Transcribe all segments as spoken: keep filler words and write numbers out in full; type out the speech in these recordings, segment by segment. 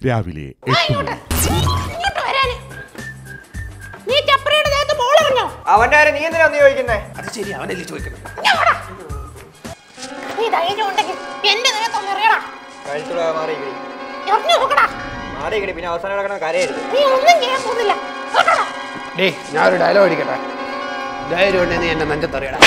രാവിലെ എട്ട് മണി. അവന്റെ നീ എന്തിനാ ചോദിക്കുന്നേ? അത് ശരി, അവനല്ലേ ചോദിക്കുന്നത്. പിന്നെ അവസാനം കിടക്കണ കരയരുത്. ഞാനൊരു ഡയലോഗ് അടിക്കട്ടെ. ധൈര്യം ഉണ്ടെങ്കിൽ നീ എന്റെ നെഞ്ചത്തറിയടാ.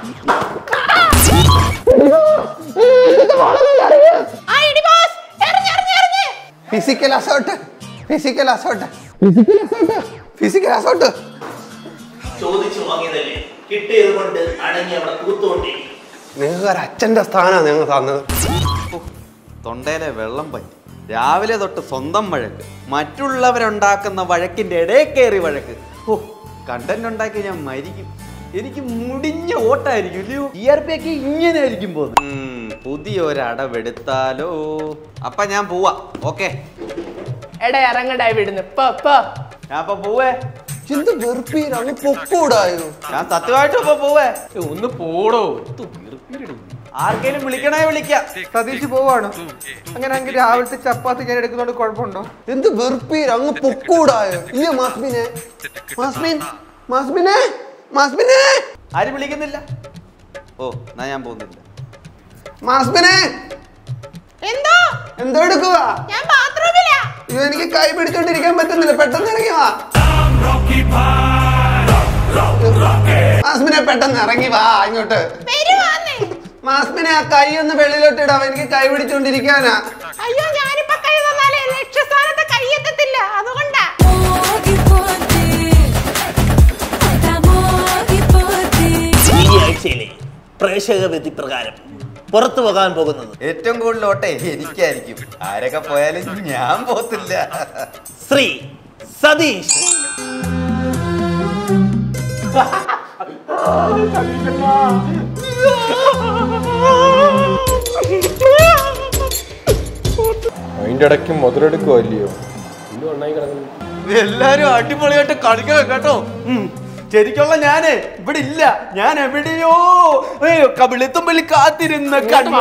Physical assault, physical assault, physical assault, physical assault. ചോദിച്ചു വാങ്ങിയതല്ലേ, കിട്ടിയത് കൊണ്ട് അടങ്ങി അവിടെ കൂത്തോണ്ടി. നിങ്ങൾക്ക് ഒരു അച്ഛന്റെ സ്ഥാനമാണ് നിങ്ങൾ തന്നത്. തൊണ്ടയിലെ വെള്ളം പറ്റി. രാവിലെ തൊട്ട് സ്വന്തം വഴക്ക്, മറ്റുള്ളവരുണ്ടാക്കുന്ന വഴക്കിന്റെ ഇടയിൽ കയറി വഴക്ക്. ഓ, കണ്ടന്റ് ഉണ്ടാക്കി ഞാൻ മരിക്കും. എനിക്ക് മുടിഞ്ഞ ഓട്ടായിരിക്കും ഇല്ലയോ? ടി ആർ പി ഒക്കെ ഇങ്ങനെ ആയിരിക്കും പോകുന്നത്. പുതിയൊരടവെടുത്താലോ. അപ്പൊ ഞാൻ പോവാ. ഓക്കെ, എടാ ഇറങ്ങടായി വിടുന്നു. ഞാൻ അപ്പൊ പോവേ. എന്ത് വെറുപ്പീര്, അങ്ങ് പൊക്കൂടായോ? ഞാൻ സത്യമായിട്ടും ഇപ്പൊ പോവേ. ഒന്ന് പോടോ. ആർക്കെങ്കിലും വിളിക്കണേ വിളിക്കാം. സതീഷ് പോവാണ്. അങ്ങനെയാണെങ്കിൽ രാവിലത്തെ ചപ്പാത്തി ഞാൻ എടുക്കുന്നോണ്ട് കുഴപ്പമുണ്ടോ? എന്ത് വെറുപ്പീര്, അങ്ങ് പൊക്കൂടായോ? ഇല്ല മാസ്മിനെ, മാസ്മിൻ, മാസ്മിനെ, മാസ്മിനെ. ആരും വിളിക്കുന്നില്ല. ഓ, എന്നാ ഞാൻ പോകുന്നില്ല. മാസ്മിനെ എന്തോ എന്തോ എടുക്കുക? ഞാൻ ബാത്റൂമിലാ. ഇത് എനിക്ക് കൈ പിടിച്ചോണ്ടിരിക്കാൻ പറ്റുന്നില്ല. പെട്ടെന്ന് ഇറങ്ങി വാ മാസ്മിനെ, പെട്ടെന്ന് ഇറങ്ങി വാ ഇങ്ങോട്ട്. മാസ്മിനെ, ആ കൈ ഒന്ന് വെളിയിലോട്ട് ഇടാം. എനിക്ക് കൈ പിടിച്ചോണ്ടിരിക്കാനാ. അയ്യോ, ഞാനിപ്പോ കൈ തന്നാലേ ലക്ഷ്യസ്ഥാനത്ത് കൈ എത്തത്തില്ല, അതുകൊണ്ടാ. ഈ ആഴ്ചയിലെ പ്രേക്ഷക വിധി പ്രകാരം പുറത്തു പോകാൻ പോകുന്നത് ഏറ്റവും കൂടുതൽ ഓട്ടെ എനിക്കായിരിക്കും. ആരൊക്കെ പോയാലും ഞാൻ പോത്തില്ല. ശ്രീ സതീഷ്. അതിന്റെ ഇടയ്ക്ക് മുതലെടുക്കുമല്ലയോ? എല്ലാരും അടിപൊളിയായിട്ട് കളിക്കണം കേട്ടോ. ശരിക്കുള്ള ഞാന് ഇവിടെ ഇല്ല. ഞാൻ എവിടെയോ കവിളിത്തുമ്പിൽ കാത്തിരുന്ന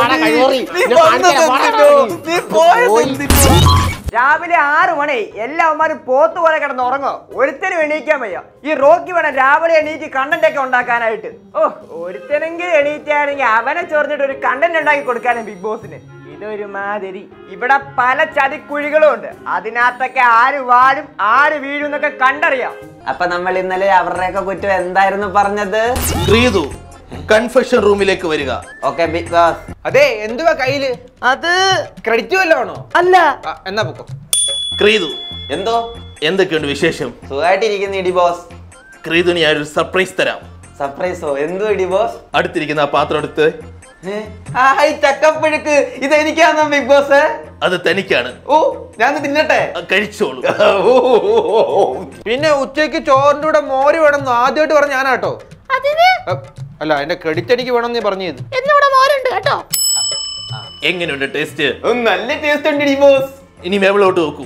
രാവിലെ ആറു മണി എല്ലാവന്മാരും പോത്ത് പോലെ കിടന്ന് ഉറങ്ങോ. ഒരുത്തനും എണീക്കാൻ വയ്യ. ഈ റോക്കി വേണം രാവിലെ എണീറ്റ് കണ്ടന്റ് ഒക്കെ ഉണ്ടാക്കാനായിട്ട്. ഓ, ഒരുത്തനെങ്കിലും എണീറ്റാണെങ്കിൽ അവനെ ചൊറിഞ്ഞിട്ട് ഒരു കണ്ടന്റ് ഉണ്ടാക്കി കൊടുക്കാനും ബിഗ് ബോസിന്. ഇതൊരു മാതിരി. ഇവിടെ പല ചതിക്കുഴികളും ഉണ്ട്. അതിനകത്തൊക്കെ ആര് വാഴും ആര് വീഴും എന്നൊക്കെ കണ്ടറിയാം. അപ്പൊ നമ്മൾ ഇന്നലെ അവരുടെയൊക്കെ കുറ്റം എന്തായിരുന്നു പറഞ്ഞത്? ക്രീതു കൺഫെഷൻ റൂമിലേക്ക് വരിക. Okay Bigg Boss. അതെ, എന്തുവാ കയ്യില്? അത് ക്രെഡിറ്റ് വല്ലതാണോ? അല്ല. എന്നാ പൊക്കോ. ക്രീതു, എന്തോ എന്തൊക്കെയുണ്ട് വിശേഷം? സുഖമായിട്ടിരിക്കുന്നു ഇടി ബോസ്. ക്രീതുന് ഞാൻ ഒരു സർപ്രൈസ് തരാം. സർപ്രൈസോ? എന്തോ ഇടി ബോസ്? അടുത്തിരിക്കുന്ന ആ പാത്രം എടുത്ത്. ചക്കപ്പുഴുക്ക് ഇതെനിക്കാണോ ബിഗ് ബോസ്? അത് തനിക്കാണ്. ഓ, ഞാൻ തിന്നട്ടെ. കഴിച്ചോളൂ. പിന്നെ ഉച്ചയ്ക്ക് ചോറിന്റെ കൂടെ മോര് വേണമെന്ന് ആദ്യമായിട്ട് പറഞ്ഞ ഞാനാട്ടോ. അല്ല, അതിന്റെ ക്രെഡിറ്റ് എനിക്ക് വേണം നീ പറഞ്ഞത്. എങ്ങനെയുണ്ട് ടേസ്റ്റ്? നല്ല ടേസ്റ്റ് ഉണ്ട് ബോസ്. ഇനി മേവളോട്ട് നോക്കൂ.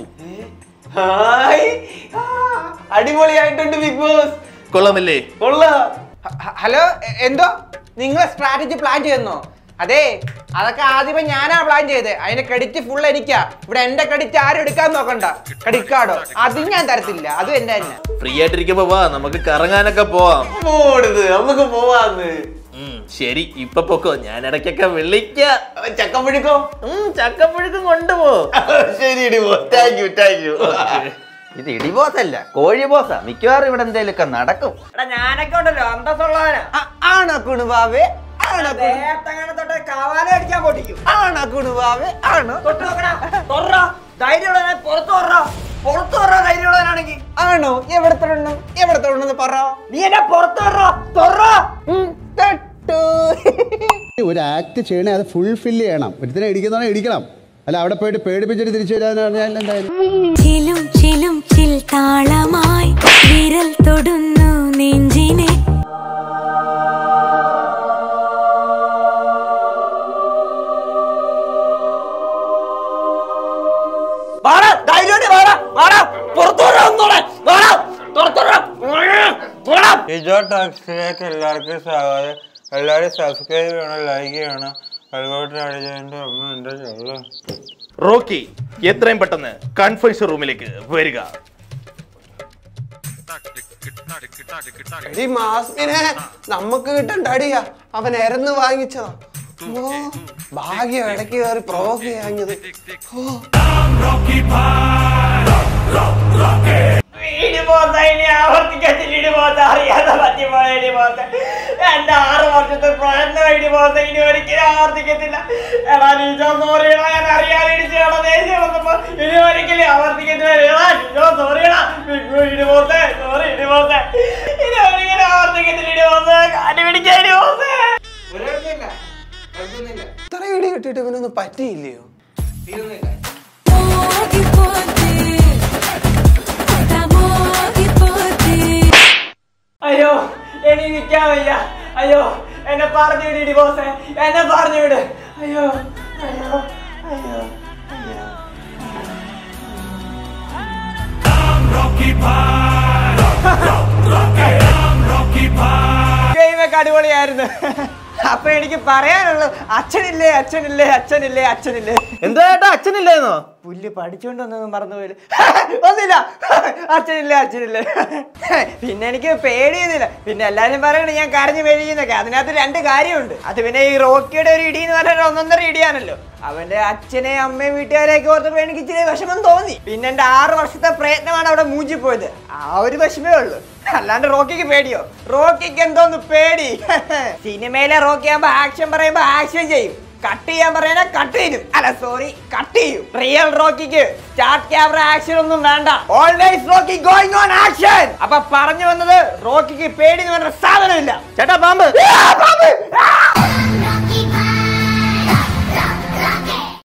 അടിപൊളിയായിട്ടുണ്ട് ബിഗ് ബോസ്. കൊള്ളാമല്ലേ? കൊള്ളാം. ഹലോ, എന്തോ നിങ്ങളെ സ്ട്രാറ്റജി പ്ലാൻ ചെയ്യുന്നോ? അതെ, അതൊക്കെ ആദ്യമേ ഞാനാ പ്ലാൻ ചെയ്തത്. അതിന്റെ ക്രെഡിറ്റ് ഫുൾ എനിക്കാ. ഇവിടെ എന്റെ ക്രെഡിറ്റ് ആരും എടുക്കാൻ നോക്കണ്ട. ക്രെഡിറ്റ് കാർഡോ അത് ഞാൻ തരത്തില്ല. അതും എന്റെ തന്നെ. ഫ്രീ ആയിട്ടിരിക്കുമ്പോ വാ, നമുക്ക് കറങ്ങാനൊക്കെ പോവാം. നമുക്ക് പോവാന്ന്. ശരി, ഇപ്പൊ പൊക്കോ. ഞാൻ ഇടയ്ക്കൊക്കെ വിളിക്കാം. ചക്കപ്പുഴുക്കോ? ചക്കപ്പുഴുക്കും കൊണ്ടുപോ. ശരി ഇടി ബോസ്. Thank you thank you. ഇത് ഇടി ബോസല്ല, കോഴി ബോസാ. മിക്കവാറും ഇവിടെ എന്തെങ്കിലുമൊക്കെ നടക്കും. എടാ, ഞാനൊക്കെ ഉണ്ടല്ലോ അന്തസ്സുള്ളവനാ. ആണോ കുണുവാവേ? ആണോ തൊട്ട് കവാല അടിക്കാൻ പൊട്ടിക്കും. ആണോ കുണുവാവേ? ആണോ? തൊട്ട് നോക്കടാ. തൊറ. ധൈര്യമുള്ളവനെ പുറത്ത് തൊറ. പുറത്ത് തൊറ ധൈര്യമുള്ളവനാണെങ്കിൽ. ആണോ? എവിടെ തൊടണം? എവിടെ തൊടണമെന്ന് പറ. നീ എന്നെ പുറത്ത് തൊറ. തൊറ. ഒരു ആക്ട് ചെയ്യണേ, അത് ഫുൾഫിൽ ചെയ്യണം. ഒരുത്തിനെ ഇടിക്കുന്നവനെ ഇടിക്കണം. അല്ല, അവിടെ പോയിട്ട് പേടിപ്പിച്ചിട്ട് തിരിച്ചു വരാന്ന് എന്തായാലും. ചിലും ചിലും ചിൽ താളമായി വിരൽ തൊടുന്നു നെഞ്ചിനെ. എല്ലാവർക്കും സ്വാഗതം. എല്ലാവരും സബ്സ്ക്രൈബ് ചെയ്യണം, ലൈക്ക് ചെയ്യണം. അതുപോലെ അടിച്ചതിന്റെ അമ്മ എന്റെ ചെള്ള റോക്കി എത്രയും പെട്ടെന്ന് കൺഫറൻസ് റൂമിലേക്ക് വരിക. എടി മാസ്മിനെ നമുക്ക് കിട്ടണ്ടടിയാ, അവൻ എരന്ന് വാങ്ങിച്ചതാ. ഓ ഭാഗ്യം ഇടയ്ക്ക് കയറി പ്രൊവോക്ക് ചെയ്യാഞ്ഞത്. എന്റെ ആറ് വർഷത്തെ പ്രയത്നം ഇടി പോത്ത ഇനി ഒരിക്കലും ആവർത്തിക്കത്തില്ല. എടാ നീജോ സോറിയടാ, ഞാൻ അറിയാൻ ഇടിച്ചേടാ ദേഷ്യം വന്നപ്പോ ഇനി ഒരിക്കലും ആവർത്തിക്കത്തില്ല. സോറിയടാ ഇടി പോത്തെ, സോറി ഇടി പോത്തെ, ഇനി ഒരിക്കലും ആവർത്തിക്കത്തില്ല. ഇടി പോത്തെ കാറ്റ് പിടിക്കാൻ ഇടി പോത്തെ. ഇത്ര ഇടി കിട്ടിയിട്ട് ഇവനൊന്നും പറ്റിയില്ലയോ? അയ്യോ എനിക്ക് നിൽക്കാൻ വയ്യ. അയ്യോ എന്നെ പറഞ്ഞു വിട് ഇടി ബോസേ, എന്നെ പറഞ്ഞു വിട്. അയ്യോ അയ്യോ അയ്യോ അയ്യോ. ഗെയിമൊക്കെ അടിപൊളിയായിരുന്നു. അപ്പൊ എനിക്ക് പറയാനുള്ളൂ, അച്ഛനില്ലേ അച്ഛനില്ലേ അച്ഛനില്ലേ അച്ഛനില്ലേ. എന്താ ചേട്ടാ അച്ഛനില്ലേന്നോ? പുല്ല് പഠിച്ചോണ്ട് വന്നൊന്നും മറന്നു പോയില്ല. ഒന്നില്ല, അച്ഛനില്ലേ അച്ഛനില്ലേ. പിന്നെ എനിക്ക് പേടിയൊന്നുമില്ല. പിന്നെ എല്ലാരും പറയണേ ഞാൻ കരഞ്ഞു മെഴുകുന്നൊക്കെ. അതിനകത്ത് രണ്ട് കാര്യമുണ്ട്. അത് പിന്നെ ഈ റോക്കിയുടെ ഒരു ഇടി എന്ന് പറഞ്ഞാൽ ഒന്നൊന്നര ഇടിയാണല്ലോ. അവന്റെ അച്ഛനെയും അമ്മയും വീട്ടുകാരെയൊക്കെ ഓർത്തപ്പോ എനിക്ക് ഇച്ചിരി വിഷമം തോന്നി. പിന്നെ എന്റെ ആറ് വർഷത്തെ പ്രയത്നമാണ് അവിടെ മൂഞ്ചിപ്പോയത്. ആ ഒരു വിഷമേ ഉള്ളൂ, അല്ലാണ്ട് റോക്കിക്ക് പേടിയോ? റോക്കിക്ക് എന്തോന്ന് പേടി? സിനിമയിലെ റോക്കി ആകുമ്പോ ആക്ഷൻ പറയുമ്പോ ആക്ഷൻ ചെയ്യും, കട്ട് ചെയ്യാൻ പറയാനാ കട്ട് ചെയ്യും. അല്ല സോറി, കട്ട് ചെയ്യും. റിയൽ റോക്കിക്ക് സ്റ്റാർട്ട് ക്യാമറ ആക്ഷൻ ഒന്നും വേണ്ട. Always Rocky going on action. അപ്പൊ പറഞ്ഞു വന്നത്, റോക്കിക്ക് പേടി എന്ന് പറഞ്ഞ സാധനമില്ല. ചേട്ടാ പാമ്പ്. ആ, പാമ്പ്. ആ!